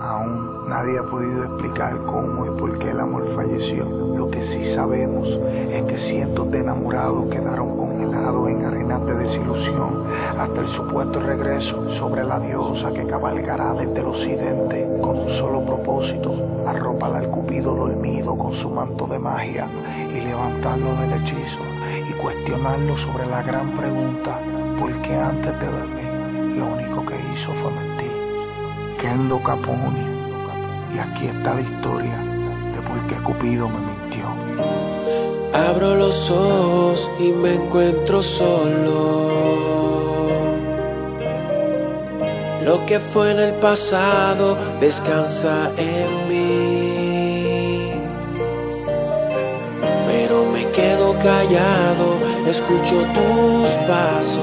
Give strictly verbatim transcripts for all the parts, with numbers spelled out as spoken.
Aún nadie ha podido explicar cómo y por qué el amor falleció. Lo que sí sabemos es que cientos de enamorados quedaron congelados en arenas de desilusión hasta el supuesto regreso sobre la diosa que cabalgará desde el occidente con un solo propósito: arropar al cupido dormido con su manto de magia y levantarlo del hechizo y cuestionarlo sobre la gran pregunta: ¿por qué antes de dormir lo único que hizo fue mentir? Kendo Caponi, y aquí está la historia de por qué Cupido me mintió. Abro los ojos y me encuentro solo. Lo que fue en el pasado descansa en mí, pero me quedo callado, escucho tus pasos.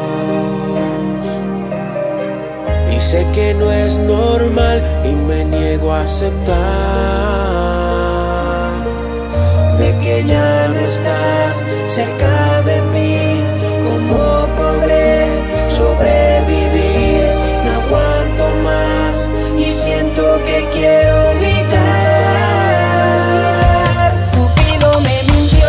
Y sé que no es normal y me niego a aceptar de que ya no estás cerca de mí. ¿Cómo podré sobrevivir? No aguanto más y siento que quiero gritar. Cupido me mintió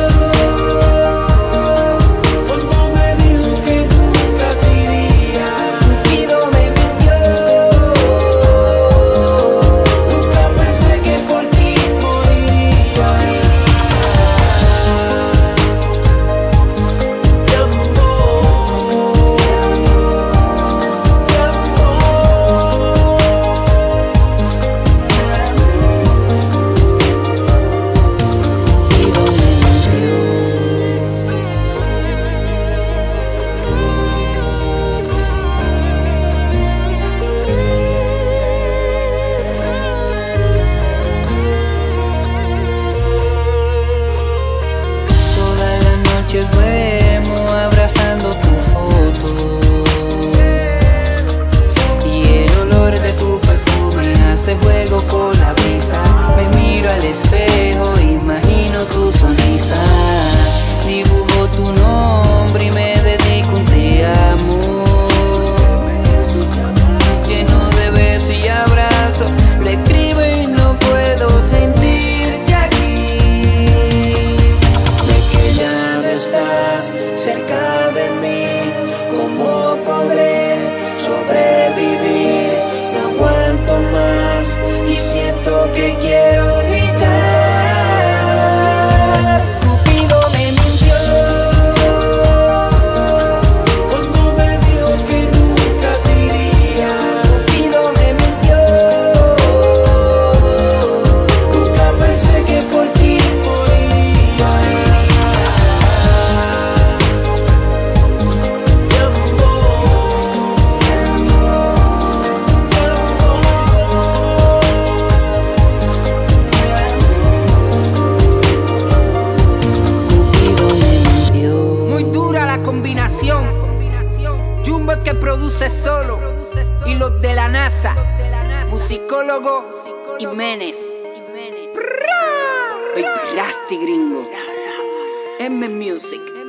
cuando me dijo que nunca te iría. Cupido me mintió, nunca pensé que por ti moriría. Te amo, te amo, te Todas las noches duermo abrazando tu foto, y el olor de tu perfume hace juego con la brisa. Me miro al espejo, imagino tu sonrisa, dibujo tu nombre y me dedico un te amo. Lleno de besos y abrazos, le escribo y no puedo sentirte aquí. De que ya no estás cerca de mí, ¿cómo podré sobrevivir? No aguanto más y siento que quiero gritar. Cupido me mintió cuando me dijo que nunca te iría. Cupido me mintió, nunca pensé que por ti moriría. Te amo, te amo, te amo. Cupido me mintió. Muy dura la combinación. Jumbo el que produce solo y los de la NASA, musicólogo Jiménez. Baby Rasty gringo. M Music.